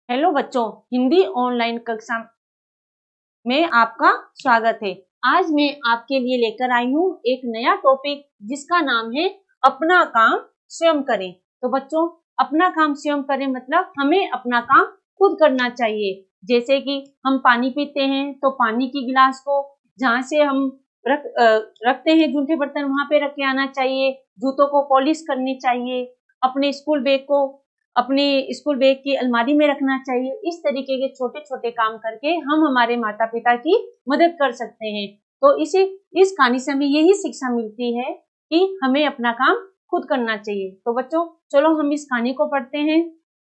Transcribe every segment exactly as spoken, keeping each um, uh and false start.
Hello बच्चों, Hindi online कक्षा में आपका स्वागत है। आज मैं आपके लिए लेकर आई हूँ एक नया टॉपिक जिसका नाम है अपना काम स्वयं करें। तो बच्चों, अपना काम स्वयं करें मतलब हमें अपना काम खुद करना चाहिए। जैसे कि हम पानी पीते हैं तो पानी की गिलास को जहाँ से हम रख रखते हैं जूठे बर्तन वहां पे रख के आना चाहिए। जूतों को पॉलिश करनी चाहिए। अपने स्कूल बैग को अपने स्कूल बैग की अलमारी में रखना चाहिए। इस तरीके के छोटे छोटे काम करके हम हमारे माता पिता की मदद कर सकते हैं। तो इसी इस कहानी से हमें यही शिक्षा मिलती है कि हमें अपना काम खुद करना चाहिए। तो बच्चों, चलो हम इस कहानी को पढ़ते हैं।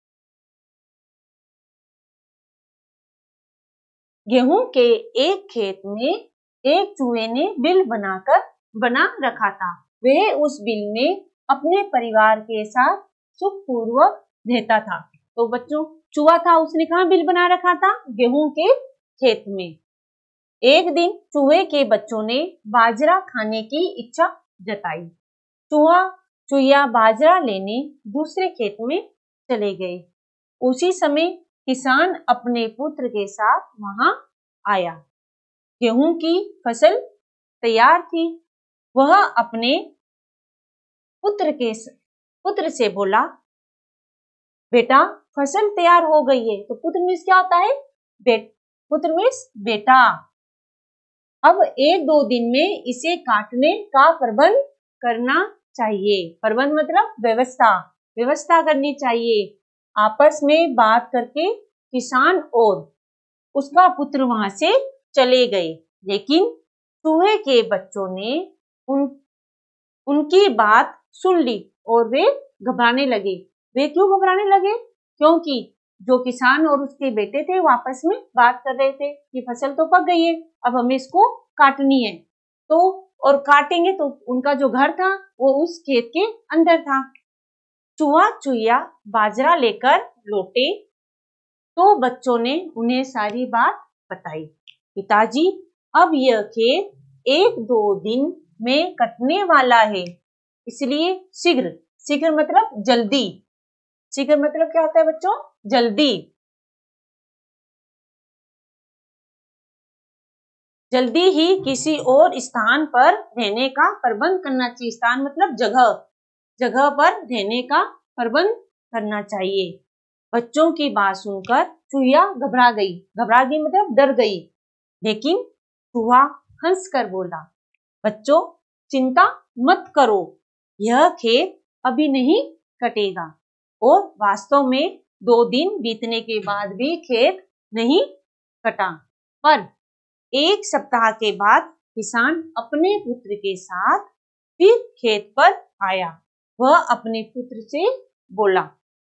गेहूं के एक खेत में एक चूहे ने बिल बनाकर बना रखा था। वह उस बिल में अपने परिवार के साथ सुखपूर्वक रहता था। तो बच्चों, चूहा था, उसने कहाँ बिल बना रखा था? गेहूं के खेत में। एक दिन चूहे के बच्चों ने बाजरा खाने की इच्छा जताई। चूहा चूहिया बाजरा लेने दूसरे खेत में चले गए। उसी समय किसान अपने पुत्र के साथ वहां आया। गेहूं की फसल तैयार थी। वह अपने पुत्र के पुत्र से बोला, बेटा फसल तैयार हो गई है। तो पुत्र मीन्स क्या होता है? बेट पुत्र मीन्स बेटा। अब एक दो दिन में इसे काटने का प्रबंध करना चाहिए। प्रबंध मतलब व्यवस्था व्यवस्था करनी चाहिए। आपस में बात करके किसान और उसका पुत्र वहां से चले गए। लेकिन चूहे के बच्चों ने उन उनकी बात सुन ली और वे घबराने लगे। वे क्यों घबराने लगे? क्योंकि जो किसान और उसके बेटे थे वो आपस में बात कर रहे थे कि फसल तो पक गई है, अब हमें इसको काटनी है। तो और काटेंगे तो उनका जो घर था वो उस खेत के अंदर था। चूहा चूहिया बाजरा लेकर लौटे तो बच्चों ने उन्हें सारी बात बताई। पिताजी, अब यह खेत एक दो दिन में कटने वाला है, इसलिए शीघ्र शीघ्र मतलब जल्दी। शीघ्र मतलब क्या होता है बच्चों? जल्दी जल्दी ही किसी और स्थान पर रहने का प्रबंध करना चाहिए। स्थान मतलब जगह जगह पर रहने का प्रबंध करना चाहिए। बच्चों की बात सुनकर चूहिया घबरा गई। घबरा गई मतलब डर गई। लेकिन चूहा हंस कर बोला, बच्चों चिंता मत करो, यह खेत अभी नहीं कटेगा। और वास्तव में दो दिन बीतने के बाद भी खेत नहीं कटा। पर एक सप्ताह के बाद किसान अपने पुत्र के साथ फिर खेत पर आया। वह अपने पुत्र से बोला,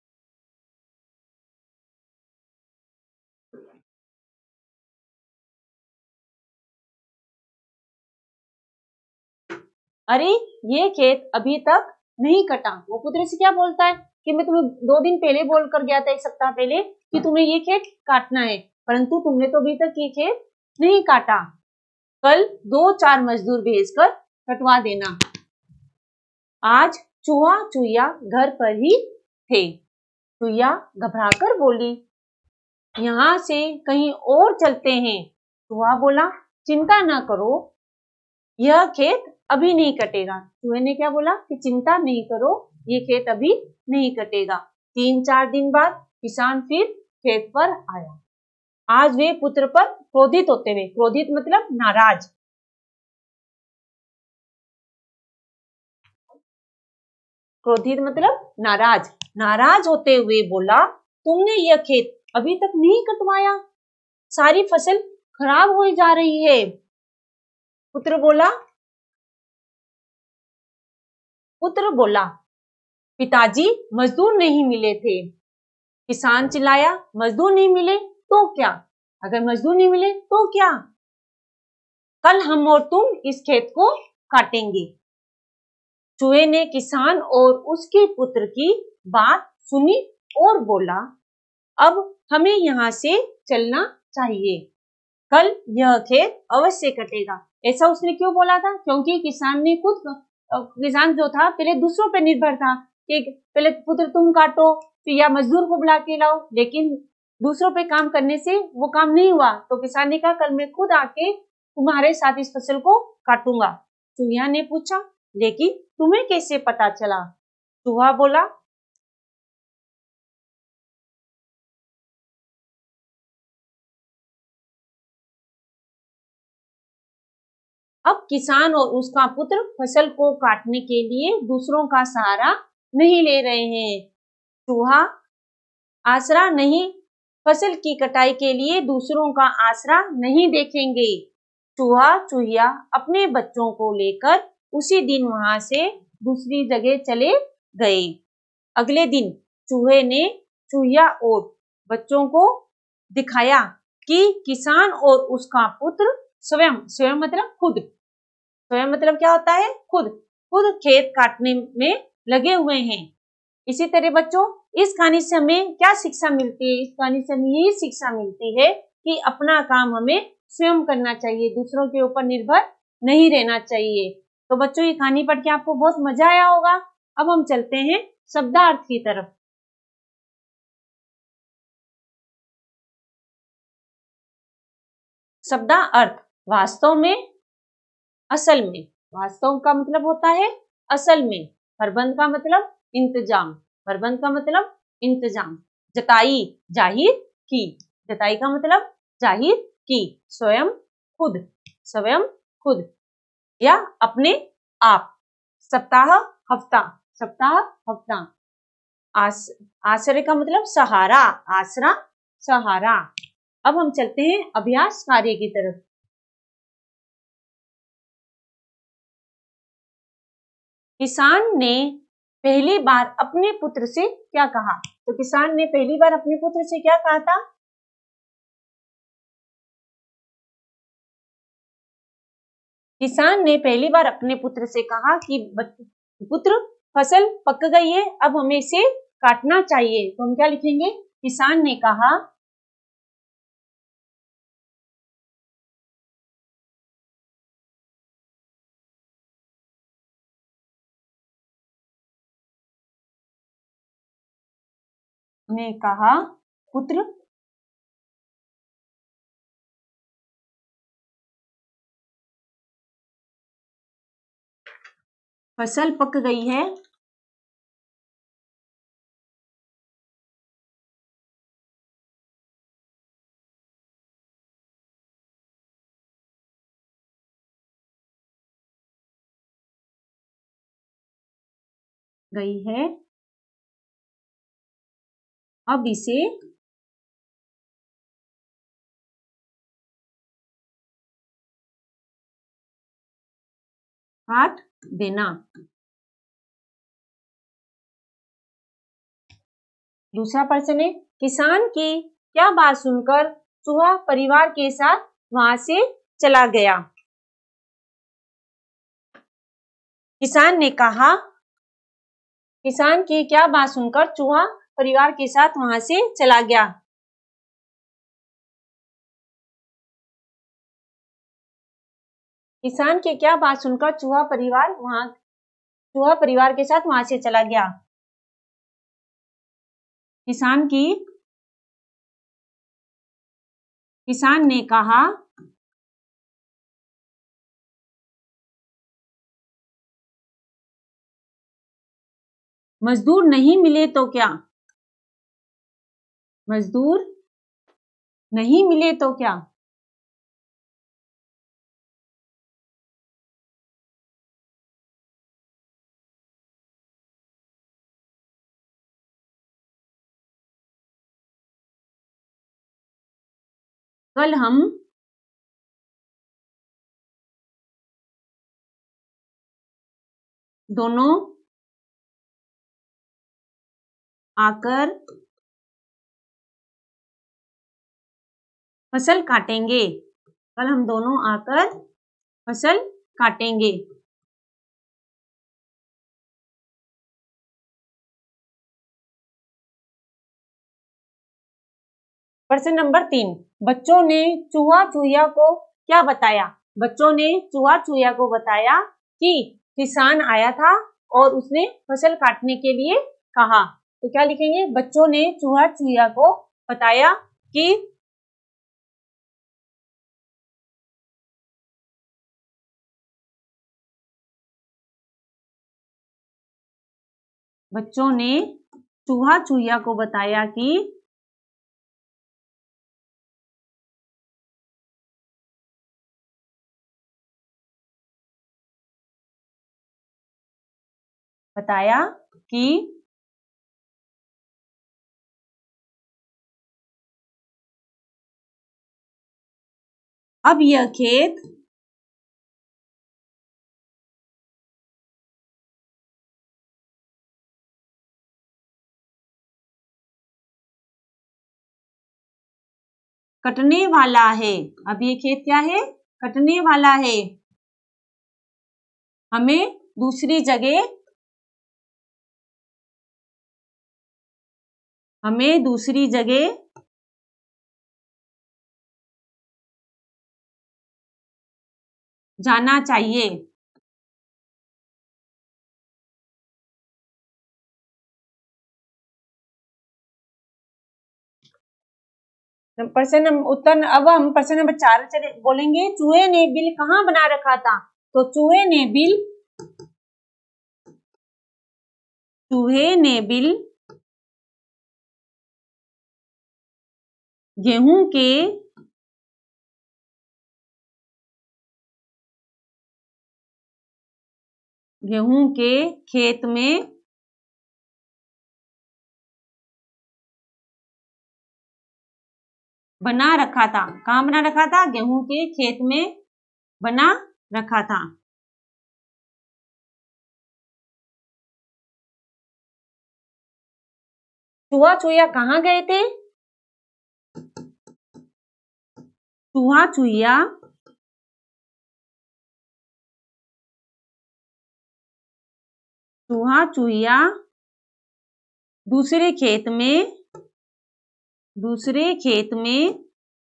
अरे ये खेत अभी तक नहीं कटा। वो पुत्र से क्या बोलता है कि मैं तुम्हें दो दिन पहले बोल कर गया था, एक सप्ताह पहले, कि तुम्हें ये खेत काटना है, परंतु तुमने तो अभी तक ये खेत नहीं काटा। कल दो चार मजदूर भेजकर कटवा देना। आज चूहा चूहिया घर पर ही थे। चूहिया घबराकर बोली, यहाँ से कहीं और चलते हैं। चूहा बोला, चिंता ना करो, यह खेत अभी नहीं कटेगा। चूहे ने क्या बोला कि चिंता नहीं करो, ये खेत अभी नहीं कटेगा। तीन चार दिन बाद किसान फिर खेत पर आया। आज वे पुत्र पर क्रोधित होते हुए, क्रोधित मतलब नाराज, क्रोधित मतलब नाराज नाराज होते हुए बोला, तुमने यह खेत अभी तक नहीं कटवाया, सारी फसल खराब हो जा रही है। पुत्र बोला पुत्र बोला पिताजी मजदूर नहीं मिले थे। किसान चिल्लाया, मजदूर नहीं मिले तो क्या? अगर मजदूर नहीं मिले तो क्या? कल हम और तुम इस खेत को काटेंगे। चूहे ने किसान और उसके पुत्र की बात सुनी और बोला, अब हमें यहाँ से चलना चाहिए, कल यह खेत अवश्य कटेगा। ऐसा उसने क्यों बोला था? क्योंकि किसान ने खुद किसान जो था पहले दूसरों पर निर्भर था कि पहले पुत्र तुम काटो फिर या मजदूर को बुला के लाओ। लेकिन दूसरों पे काम करने से वो काम नहीं हुआ तो किसान ने कहा कल मैं खुद आके तुम्हारे साथ इस फसल को काटूंगा। चूहिया ने पूछा लेकिन तुम्हें कैसे पता चला? चूहा बोला अब किसान और उसका पुत्र फसल को काटने के लिए दूसरों का सहारा नहीं ले रहे हैं। चूहा आसरा नहीं, फसल की कटाई के लिए दूसरों का आसरा नहीं देखेंगे। चूहा चूहिया अपने बच्चों को लेकर उसी दिन वहां से दूसरी जगह चले गए। अगले दिन चूहे ने चूहिया और बच्चों को दिखाया कि किसान और उसका पुत्र स्वयं स्वयं मतलब खुद स्वयं मतलब क्या होता है? खुद खुद खेत काटने में लगे हुए हैं। इसी तरह बच्चों, इस कहानी से हमें क्या शिक्षा मिलती है? इस कहानी से हमें यही शिक्षा मिलती है कि अपना काम हमें स्वयं करना चाहिए, दूसरों के ऊपर निर्भर नहीं रहना चाहिए। तो बच्चों, ये कहानी पढ़ के आपको बहुत मजा आया होगा। अब हम चलते हैं शब्दार्थ की तरफ। शब्दार्थ वास्तव में, असल में। वास्तव का मतलब होता है असल में। प्रबंध का मतलब इंतजाम। प्रबंध का मतलब इंतजाम। जताई जाहिर की। जताई का मतलब जाहिर की। स्वयं खुद। स्वयं खुद या अपने आप। सप्ताह हफ्ता। सप्ताह हफ्ता। आस, आश्रय का मतलब सहारा। आसरा सहारा। अब हम चलते हैं अभ्यास कार्य की तरफ। किसान ने पहली बार अपने पुत्र से क्या कहा? तो किसान ने पहली बार अपने पुत्र से क्या कहा था? किसान ने पहली बार अपने पुत्र से कहा कि पुत्र, फसल पक गई है, अब हमें इसे काटना चाहिए। तो हम क्या लिखेंगे? किसान ने कहा ने कहा पुत्र, फसल पक गई है, गई है, अब इसे काट देना। दूसरा प्रश्न है, किसान की क्या बात सुनकर चूहा परिवार के साथ वहां से चला गया? किसान ने कहा किसान की क्या बात सुनकर चूहा परिवार के साथ वहां से चला गया? किसान की क्या बात सुनकर चूहा परिवार वहां चूहा परिवार के साथ वहां से चला गया? किसान की किसान ने कहा मजदूर नहीं मिले तो क्या? मजदूर नहीं मिले तो क्या? कल हम दोनों आकर फसल काटेंगे। कल हम दोनों आकर फसल काटेंगे। प्रश्न नंबर तीन, बच्चों ने चूहा चूहिया को क्या बताया? बच्चों ने चूहा चूहिया को बताया कि किसान आया था और उसने फसल काटने के लिए कहा। तो क्या लिखेंगे? बच्चों ने चूहा चूहिया को बताया कि बच्चों ने चूहा चूहिया को बताया कि बताया कि अब यह खेत कटने वाला है। अब ये खेत क्या है? कटने वाला है। हमें दूसरी जगह हमें दूसरी जगह जाना चाहिए। प्रश्न उत्तर अब हम प्रश्न नंबर चार चले बोलेंगे। चूहे ने बिल कहाँ बना रखा था? तो चूहे ने बिल चूहे ने बिल गेहूं के गेहूं के खेत में बना रखा था। कहाँ बना रखा था? गेहूं के खेत में बना रखा था। चूहा चूहिया कहाँ गए थे? चूहा चूहिया चूहा चूहिया दूसरे खेत में दूसरे खेत में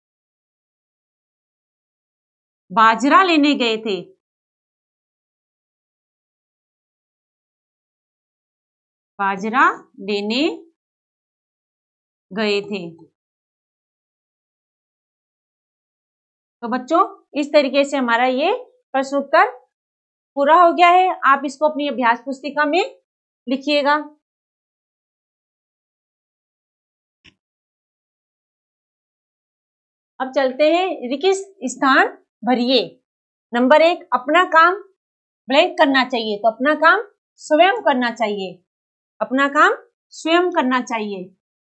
बाजरा लेने गए थे। बाजरा लेने गए थे। तो बच्चों इस तरीके से हमारा ये प्रश्न उत्तर पूरा हो गया है। आप इसको अपनी अभ्यास पुस्तिका में लिखिएगा। अब चलते हैं रिक्त स्थान भरिए। नंबर एक, अपना काम ब्लैंक करना चाहिए। तो अपना काम स्वयं करना चाहिए। अपना काम स्वयं करना चाहिए।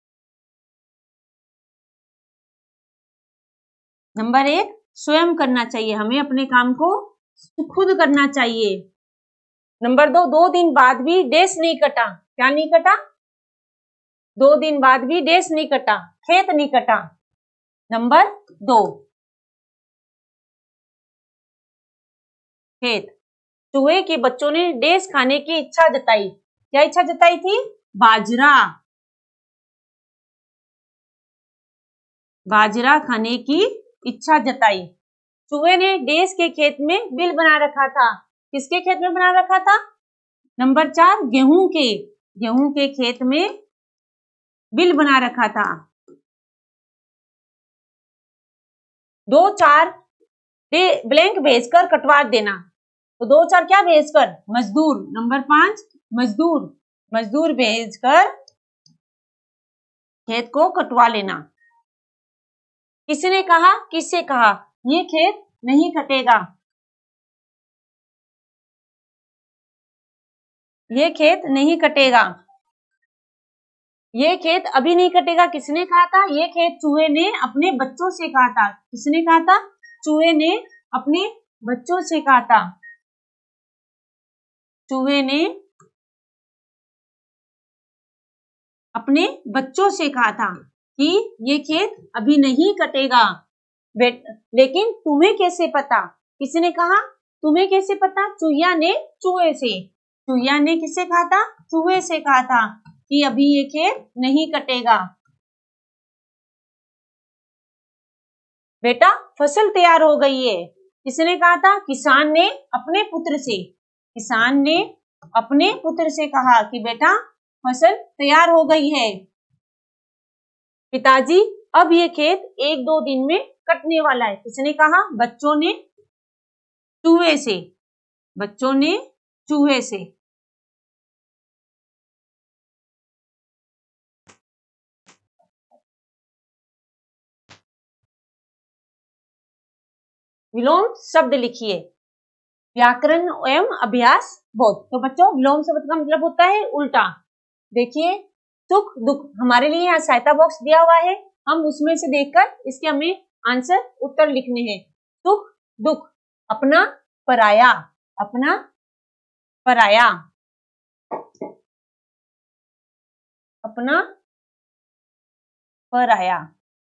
नंबर एक, स्वयं करना चाहिए। हमें अपने काम को खुद करना चाहिए। नंबर दो, दो दिन बाद भी डैश नहीं कटा। क्या नहीं कटा? दो दिन बाद भी डैश नहीं कटा, खेत नहीं कटा। नंबर दो, खेत। चूहे के बच्चों ने डैश खाने की इच्छा जताई। क्या इच्छा जताई थी? बाजरा। बाजरा खाने की इच्छा जताई। चूहे ने डैश के खेत में बिल बना रखा था। किसके खेत में बना रखा था? नंबर चार, गेहूं के गेहूं के खेत में बिल बना रखा था। दो चार ब्लैंक भेजकर कटवा देना। तो दो चार क्या भेजकर? मजदूर। नंबर पांच, मजदूर मजदूर भेजकर खेत को कटवा लेना। किसने कहा? किससे कहा? ये खेत नहीं कटेगा। ये खेत नहीं कटेगा। ये खेत अभी नहीं कटेगा। किसने कहा था? ये खेत चूहे ने अपने बच्चों से कहा था। किसने कहा था? चूहे ने अपने बच्चों से कहा था। चूहे ने अपने बच्चों से कहा था कि ये खेत अभी नहीं कटेगा। लेकिन तुम्हें कैसे पता? किसने कहा? तुम्हें कैसे पता? चूहिया ने चूहे से। चूहिया ने किससे कहा था? चूहे से कहा था कि अभी ये खेत नहीं कटेगा। बेटा फसल तैयार हो गई है। किसने कहा था? किसान ने अपने पुत्र से। किसान ने अपने पुत्र से कहा कि बेटा फसल तैयार हो गई है। पिताजी अब ये खेत एक दो दिन में कटने वाला है। किसने कहा? बच्चों ने चूहे से। बच्चों ने चूहे से। विलोम शब्द लिखिए। व्याकरण एवं अभ्यास बोध। तो बच्चों विलोम शब्द का मतलब होता है उल्टा। देखिए सुख दुख, हमारे लिए यहाँ सहायता बॉक्स दिया हुआ है, हम उसमें से देखकर इसके हमें आंसर उत्तर लिखने हैं। सुख दुख, अपना पराया, अपना पराया, अपना पराया।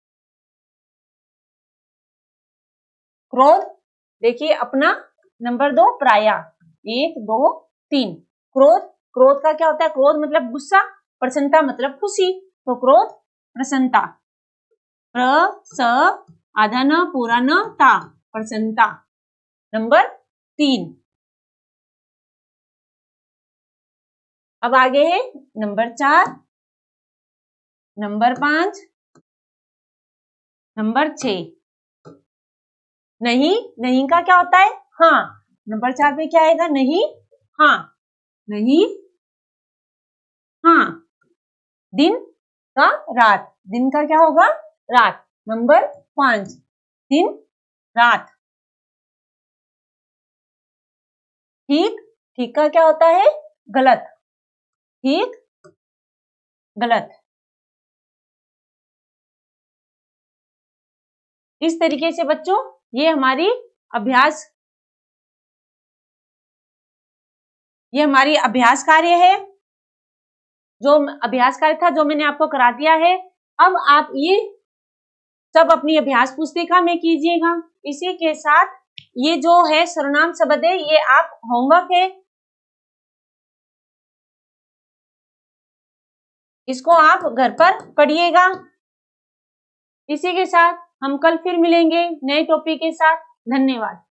क्रोध, देखिए अपना, नंबर दो पराया, एक दो तीन। क्रोध, क्रोध का क्या होता है? क्रोध मतलब गुस्सा, प्रसन्नता मतलब खुशी, तो क्रोध प्रसन्नता। प्र स आधा न पूरा न ता, प्रसन्नता। नंबर तीन। अब आगे है नंबर चार, नंबर पांच, नंबर छह। नहीं, नहीं का क्या होता है? हाँ। नंबर चार पे क्या आएगा? नहीं हाँ, नहीं हाँ। दिन का रात, दिन का क्या होगा? रात। नंबर पांच, दिन रात। ठीक, ठीक का क्या होता है? गलत, ठीक गलत। इस तरीके से बच्चों ये हमारी अभ्यास ये हमारी अभ्यास कार्य है, जो अभ्यास कार्य था जो मैंने आपको करा दिया है। अब आप ये सब अपनी अभ्यास पुस्तिका में कीजिएगा। इसी के साथ ये जो है सर्वनाम शब्द है, ये आप होमवर्क है, इसको आप घर पर पढ़िएगा। इसी के साथ हम कल फिर मिलेंगे नए टॉपिक के साथ। धन्यवाद।